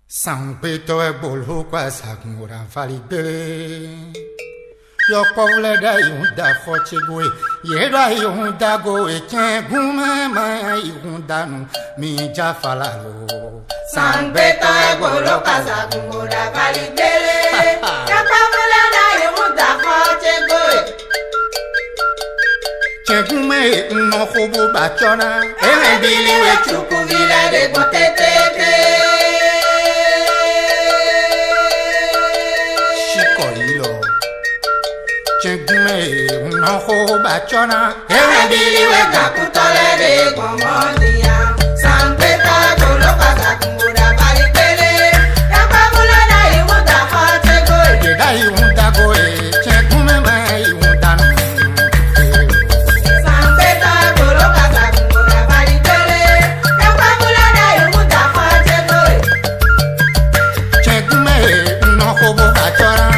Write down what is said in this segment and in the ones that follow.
Sangpeto e bolu kwa sagura valibele. Yo povle da yunda khochegwe, yeda yunda go e gume ma yunda nu mi jafalalo. Sangpeto e bolu kwa sagura valibele. Yo povle da yunda khochegwe. Chegume no khobu bachona, e bili we chuku vila de botete. Chegume no ho bachona, e bili we kakutole de gomondia. Sangpeto bolo pasa kungura valibele. Yapabula na iwunda khochegwe. Yeda iwunda go e chegume ma iwunda no. Sangpeto bolo pasa kungura valibele. Yapabula na iwunda khochegwe. Chegume no ho bachona.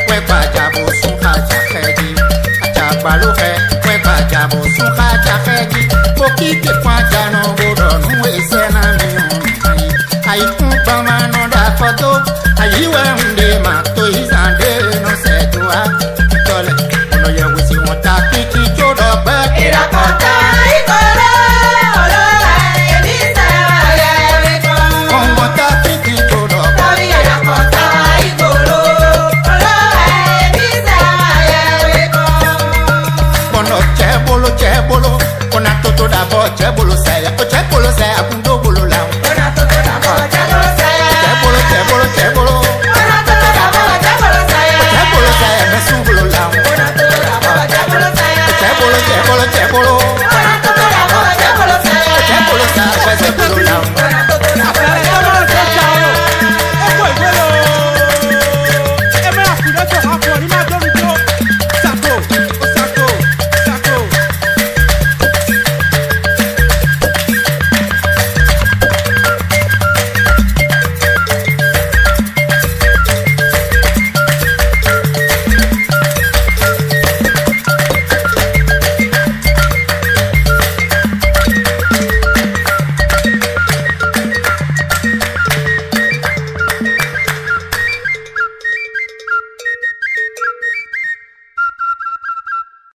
we bajabo sunka jahegi. Achagbaluhe we bajabo sunka jahegi. Pokite kwa